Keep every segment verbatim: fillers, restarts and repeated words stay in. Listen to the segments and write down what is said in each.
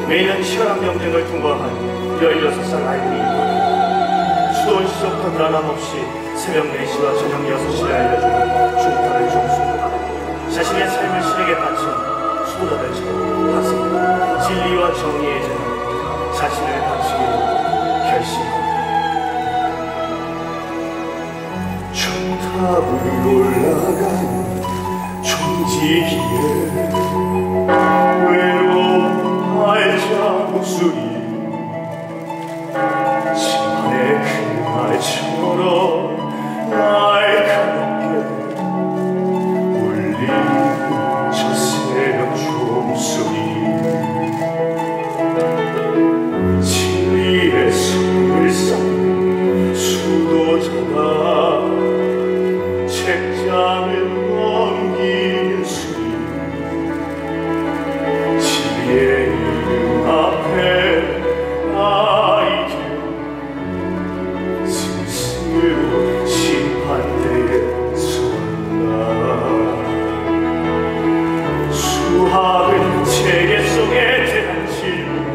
매년 치열한 경쟁을 통과한 열여섯 살 아이들이 수도원 시절부터 불안함 없이 새벽 네 시와 저녁 여섯 시에 알려주는 중타를 종수하고 자신의 삶을 신에게 바친 수도자들처럼 학생 진리와 정의의 재능 자신을 바치기로 결심합니다. 중탑을 올라가는 종지기에 외로운 발자 목소리 심판의 그날처럼 날카롭게 울리는 저 새벽 종소리 진리의 손을 쌓는 수도자가 책장을 넘기는 소리 진리의 이름 앞에 아이들 스스로 심판대에 서한다. 수학은 체계 속에 대한 질문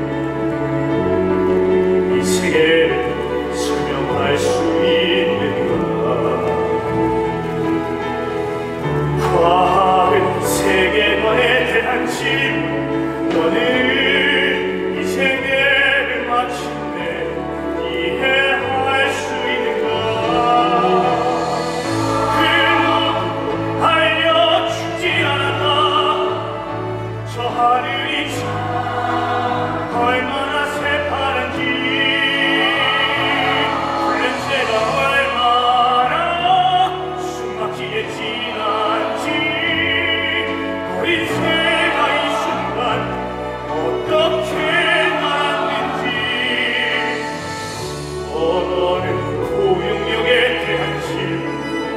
이 세계를 설명할 수 있는가. 과학은 세계관에 대한 질문 너는 이 세계를 마침내 이해할 수 있는가. 그 누구도 알려주지 않았다. 저 하늘이 참 얼마나 새파란지 불냄새가 얼마나 숨막히게 진한지 어린 새가 이 순간 어떻게 날았는지 언어는 고용력에 대한 질문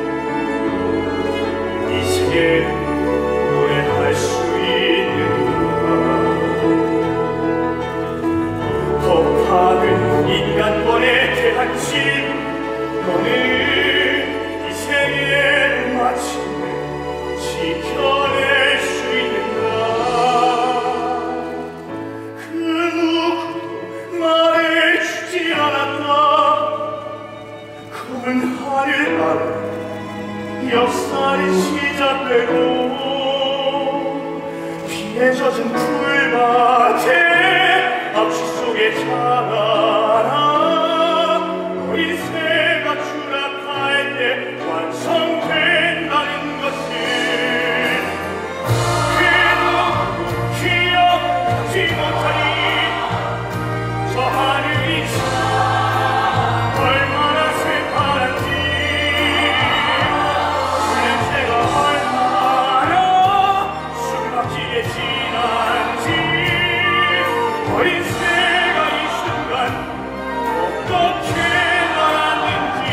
이 세계를 노래할 수 있는가. 법학은 인간권에 대한 질문 너는 이 세계를 마침내 지켜낼 수 있는가. 그 누구도 말해주지 않았다. 검은 하늘 아래 역사는 시작되고 비에 젖은 풀밭에 앞시 속에 자라나 어린 새가 추락할 때 완성된다는 것을 그 누구도 기억하지 못하니 저 하늘이 참 얼마나 새파란지 불냄새가 얼마나 숨막히게 진한지 어린 새가 이 순간 어떻게 날았는지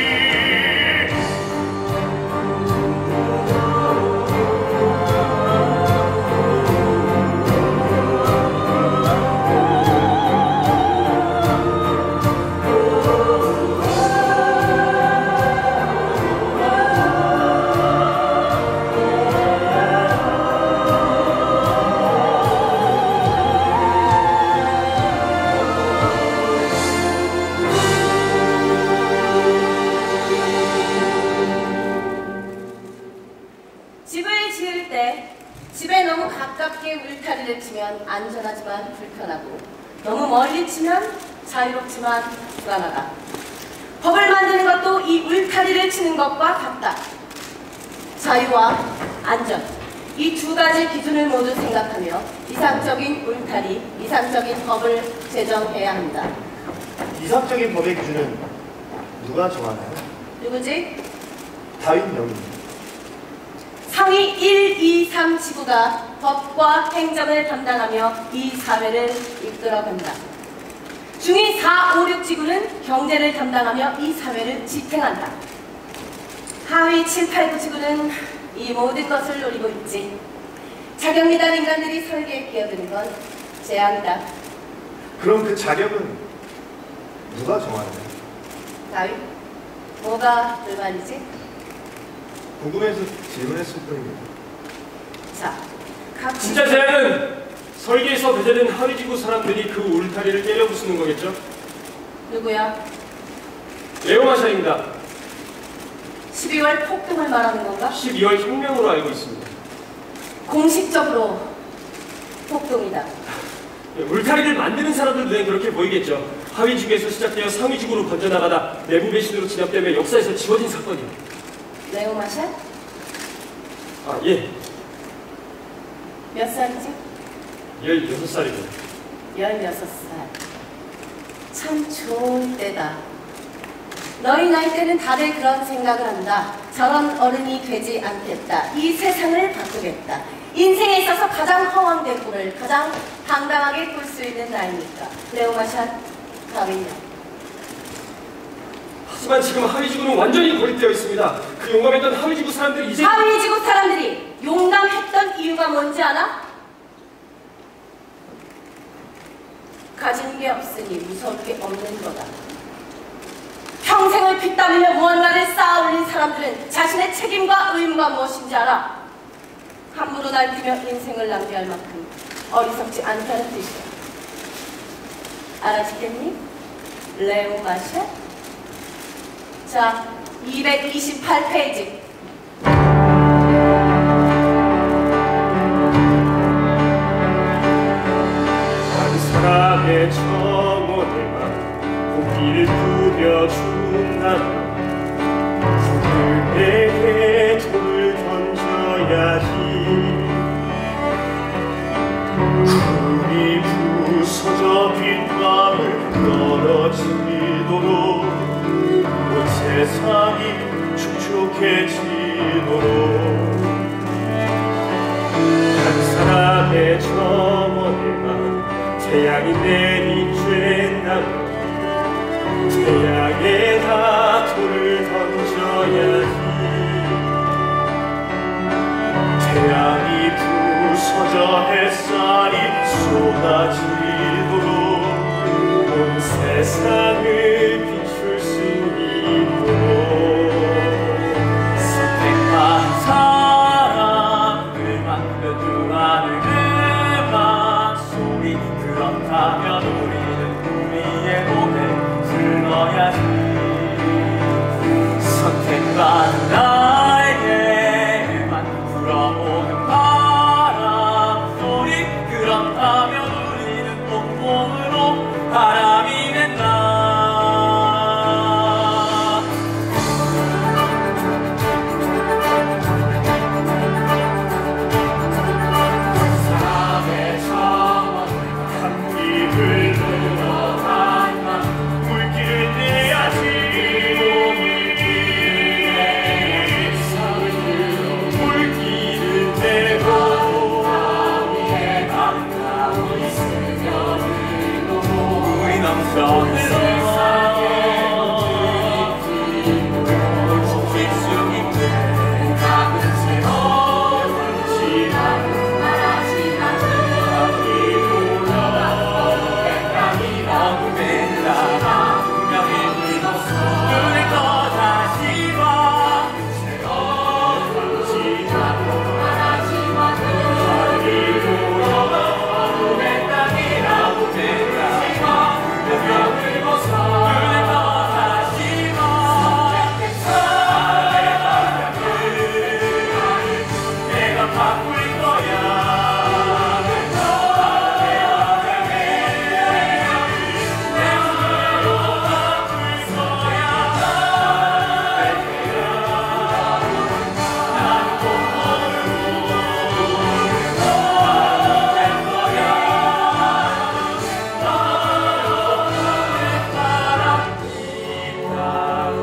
집을 지을 때 집에 너무 가깝게 울타리를 치면 안전하지만 불편하고 너무 멀리 치면 자유롭지만 불안하다. 법을 만드는 것도 이 울타리를 치는 것과 같다. 자유와 안전, 이 두 가지 기준을 모두 생각하며 이상적인 울타리, 이상적인 법을 제정해야 합니다. 이상적인 법의 기준은 누가 정하나요? 누구지? 다윈 영입니다. 상위 일, 이, 삼 지구가 법과 행정을 담당하며 이 사회를 이끌어간다. 중위 사, 오, 육 지구는 경제를 담당하며 이 사회를 지탱한다. 하위 칠, 팔, 구 지구는 이 모든 것을 노리고 있지. 자격미달 인간들이 설계에 끼어드는 건 재앙이다. 그럼 그 자격은 누가 정하나요? 다윗, 뭐가 불만이지? 궁금해서 질문했을 뿐입니다. 자, 각 진짜 재앙은 설계에서 배제된 하위지구 사람들이 그 울타리를 때려 부수는 거겠죠? 누구야? 레오마샤입니다. 십이월 폭동을 말하는 건가? 십이월 혁명으로 알고 있습니다. 공식적으로 폭동이다. 울타리를 만드는 사람들 눈엔 그렇게 보이겠죠. 하위지구에서 시작되어 상위지구로 번져나가다 내부 배신으로 진압되며 역사에서 지워진 사건이요. 레오마샬? 아, 예. 몇 살이지? 열여섯 살입니다. 열여섯 살. 참 좋은 때다. 너희 나이 때는 다들 그런 생각을 한다. 저런 어른이 되지 않겠다. 이 세상을 바꾸겠다. 인생에 있어서 가장 허황된 꿈을 가장 당당하게 꿀 수 있는 나이니까. 레오마샬, 다윈이야. 하지만 지금 하위지구는 완전히 고립되어 있습니다. 그 용감했던 하위지구 사람들이 이제 하위지구 사람들이 용감했던 이유가 뭔지 아나? 가진 게 없으니 무서울 게 없는 거다. 평생을 피땀 흘려 무언가를 쌓아 올린 사람들은 자신의 책임과 의무가 무엇인지 알아. 함부로 날뛰며 인생을 낭비할 만큼 어리석지 않다는 뜻이야. 알아듣겠니? 레오마샬? 자, 이백이십팔 페이지. 한 사람의 정오대가 고기를 꾸며준다면 그에게 돌을 던져야지. 불이 부서져 빗방울 떨어지도록 온 세상이 축축해지도록 한 사람의 저머리가 태양이 내리쬐다면 태양에다 돌을 던져야지. 태양이 부서져 햇살이 쏟아지도록 온 세상을 비출 수 있도록 선택한 사람 그만큼 두하는 음악 소리 그렇다면 우리는 우리의 몸에 불러야지. 선택한 나에게만 불어오는 바람 소리 그렇다면 우리는 온몸으로 바람이 된다.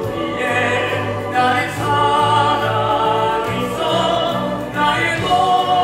나의 사랑이 있어 나의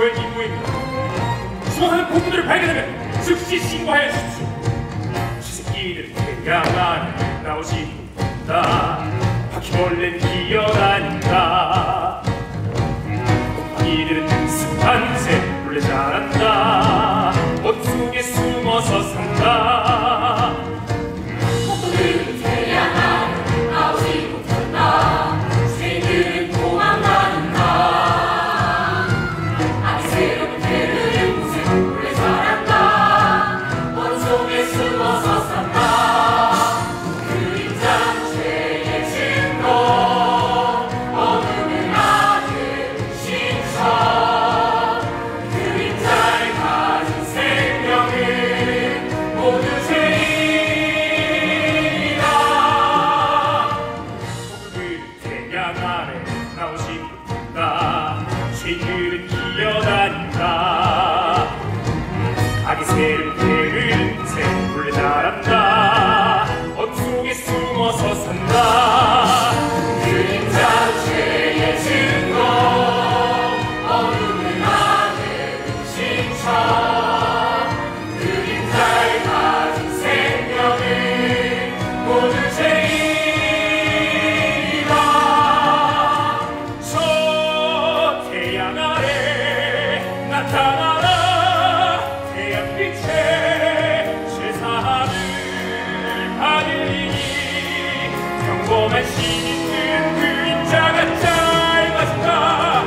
시효의 임무입니다. 수상한 고문들을 발견하면 즉시 신고하여 주십시오. 쥐새끼는 태양 안에 나오지 못한다. 바퀴벌레는 기어다닌다. 곰팡이들은 습한 새 몰래 자란다. 옷 속에 숨어서 산다. 폭포들은 태양 안에 나오지 못한다. 새들은 도망가는다. 아기 새로운 새들은 곳에 몰래 자란다. 옷 속에 숨어서 산다. 그림자는 죄의 증거. 어둠은 악의 신청. 그림자를 가진 생명은 모두 죄인이다. 폭포들은 태양 안에 나오지 못한다. 쥐들은 기어다닌다. 아기 새는 게으른 새 몰래 자란다. 옷 속에 숨어서 산다. 그림자는 죄의 증거. 어둠은 악의 신청. 그림자를 가진 생명은 모두 죄인이다. 저 태양 아래 나타나라. 태양빛에 제사함을 받으리니 평범한 시민들은 그림자가 짧아진다.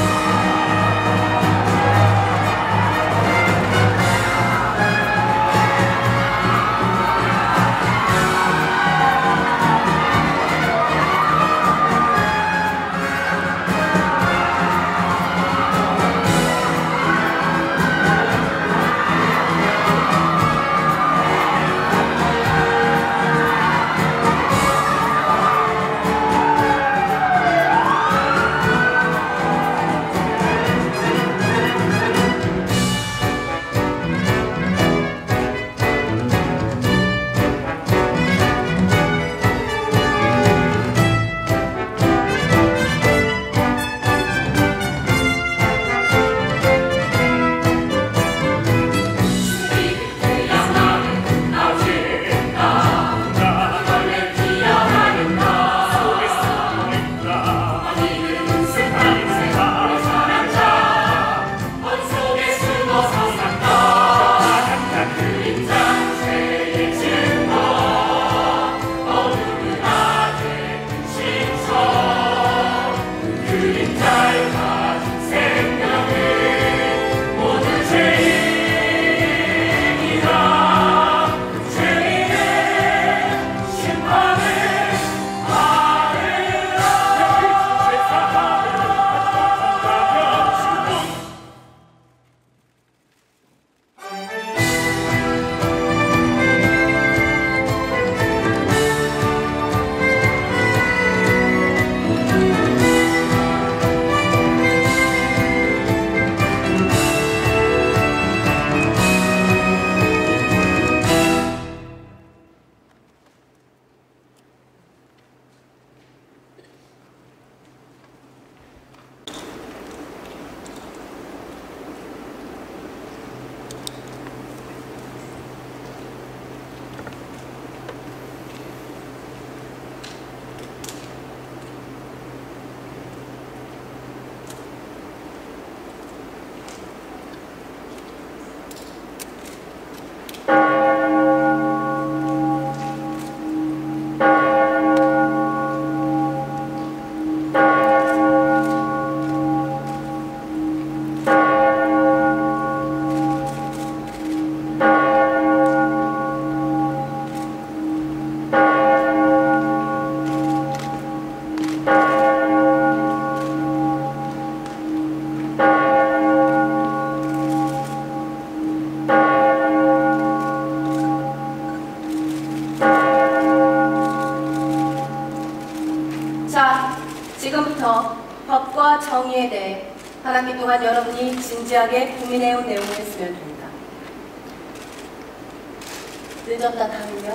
태양 안에 나오지 못한다. 바퀴벌레는 기어다닌다. 아기들은 습한 새 몰래 자란다. 옷 속에 숨어서 산다. 그림자는 죄의 증거. 어둠은 악의 신청. 그림자를 가진 생명은 모두 죄인이다. 죄인의 심판을 받으라. 자, 지금부터 법과 정의에 대해 한 학기 동안 여러분이 진지하게 고민해온 내용을 쓰면 됩니다. 늦었다 다면요?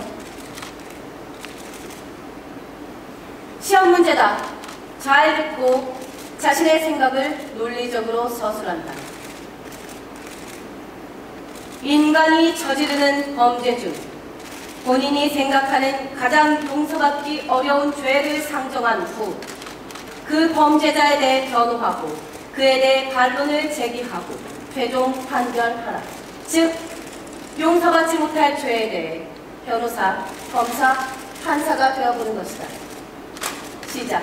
시험 문제다. 잘 듣고 자신의 생각을 논리적으로 서술한다. 인간이 저지르는 범죄 중 본인이 생각하는 가장 용서받기 어려운 죄를 상정한 후 그 범죄자에 대해 변호하고 그에 대해 반론을 제기하고 최종 판결하라. 즉 용서받지 못할 죄에 대해 변호사, 검사, 판사가 되어보는 것이다. 시작.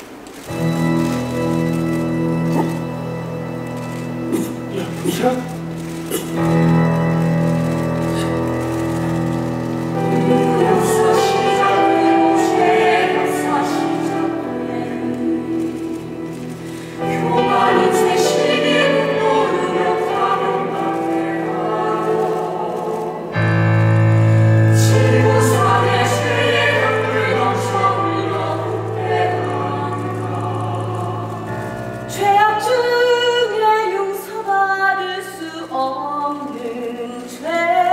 죄악 중에 용서받을 수 없는 죄.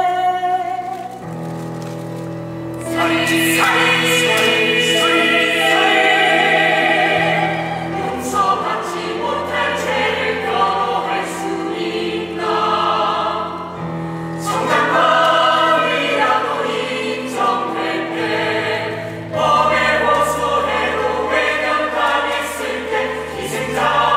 살인, 살인, 살인, 살인. 용서받지 못할 죄를 변호할 수 있나. 정당방위라고 인정될 때 법에 호소해도 외면당했을 때 희생자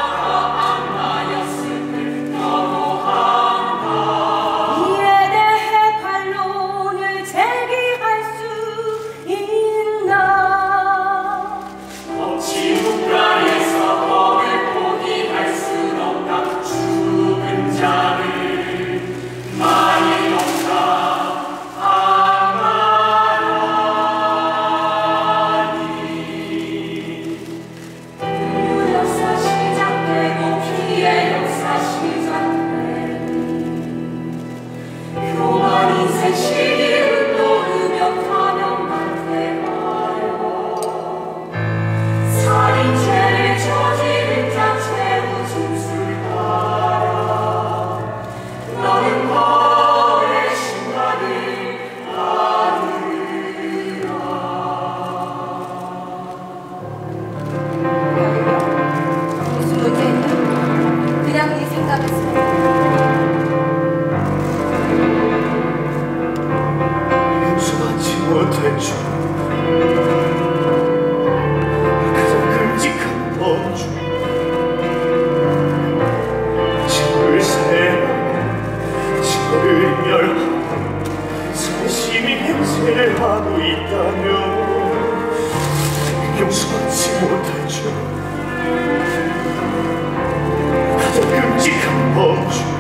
용서받지 못할 죄, 가장 끔찍한 범죄. 친구를 살해하고 친구를 멸하고 사심이 행세를 하고 있다면 용서받지 못할 죄, 가장 끔찍한 범죄.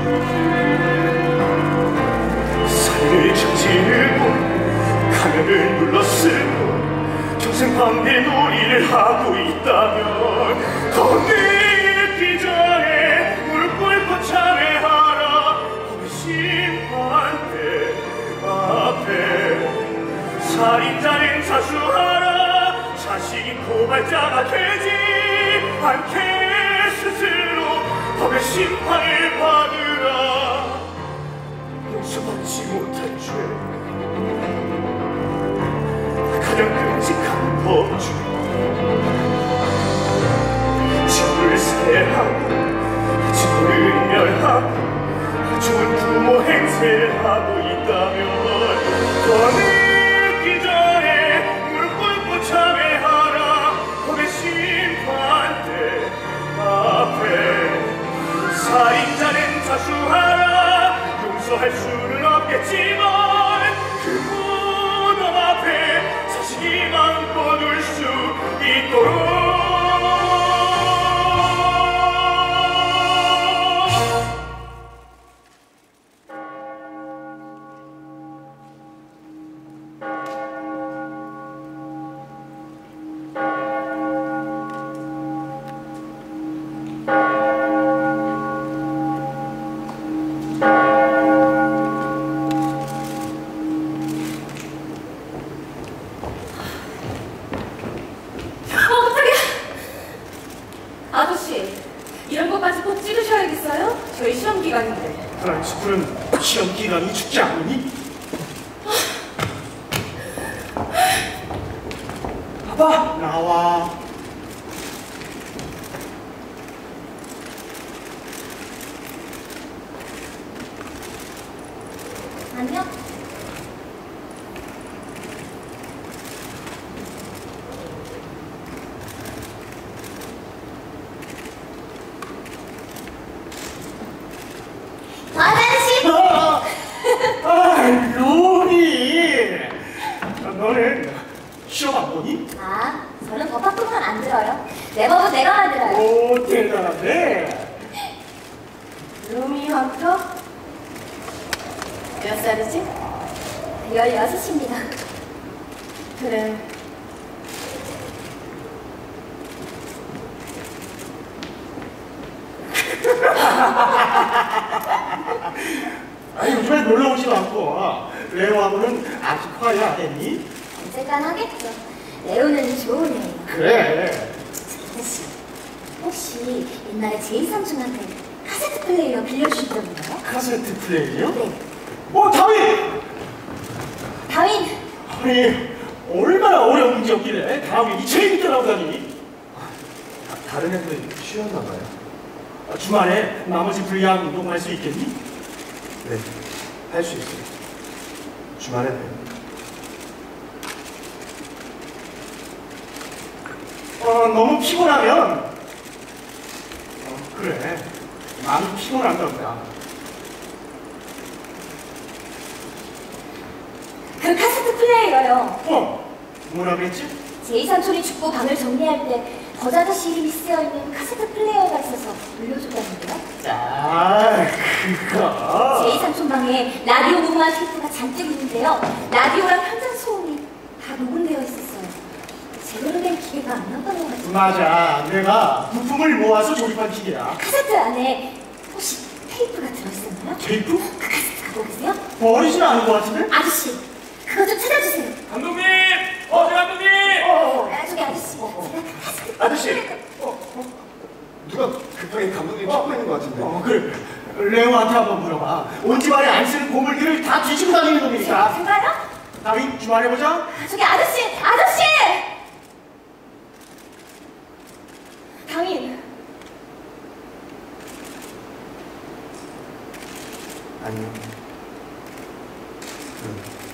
살인을 저지르고 가면을 눌러쓰고 평생 방대놀이를 하고 있다면 더 늙기 전에 무릎 꿇고 참회하라. 법의 심판대 앞에 살인자는 자수하라. 자신이 고발자가 되지 않게 스스로 법의 심판을 받으라. 용서받지 못할 죄, 가장 끔찍한 범죄. 친구를 살해하고 친구를 멸하고 좋은 부모 행세를 하고 있다면 더 늙기 전에 무릎 꿇고 참회하라. 법의 심판대 앞에 살인자는 자수하라. 용서할 수는 없겠지만 그 무덤 앞에 자식이 마음껏 울 수 있도록. 아저씨, 이런 것까지 꼭 찍으셔야겠어요? 저희 시험 기간인데. 프랑스풀은 시험 기간이 죽지 않으니? 아빠 나와. 안녕. 아저씨! 아, 아, 로니! 너는 시험 안 보니? 아, 저는 법 바꾸면 안 들어요. 내 법은 내가 만들어요. 오, 대단하네. 루미 헌터? 몇 살이지? 열여섯입니다. 그래. 아니, 요즘에 놀러 오지도 않고. 레오하고는 아직 화해 안 했니? 언젠간 하겠죠. 레오는 좋은 애예요. 그래. 아저씨, 혹시 옛날에 제이 삼촌한테 카세트 플레이어 빌려주신 적 있나요? 카세트 플레이요? 네. 어, 다윈! 다윈! 아니, 얼마나 어려운 문제였길래 다윈이 재밌게 나오다니. 다른 애들 쉬었나 봐요. 아, 주말에 나머지 분량 운동할 수 있겠니? 네, 할 수 있어요. 주말에 네. 어, 너무 피곤하면 어, 그래, 마음이 피곤한가 보다. 그 카세트 플레이어요. 어, 뭐라 그랬지? 제이 삼촌이 죽고 방을 정리할 때 버자 아저씨 이름이 쓰여있는 카세트 플레이어가 있어서 물려줬다는데요. 아, 그거. 제이 삼촌 방에 라디오 녹음한 테이프가 잔뜩 있는데요. 라디오랑 현장 소음이 다 녹음되어 있었어요. 제대로 된 기계가 안 나왔던 것 같아요. 맞아, 내가 부품을 모아서 조립한 기계야. 카세트 안에 혹시 테이프가 들어있었나요? 테이프? 그 카세트 갖고 계세요? 버리진 않은 것 같은데? 아저씨, 그거 좀 찾아주세요. 감독님! 어제 감독님! 어, 아, 저기 아저씨, 제가 그 카세트 아저씨! 어, 어? 누가 급하게 감독님 찾고 있는 것 같은데. 어, 그래. 레오한테 한번 물어봐. 온 집안에 안 쓰는 고물들을 다 뒤지고 다니는 놈이니까. 제가요? 다윈, 주말에 보자. 아, 저기 아저씨, 아저씨! 다윈, 안녕. 응.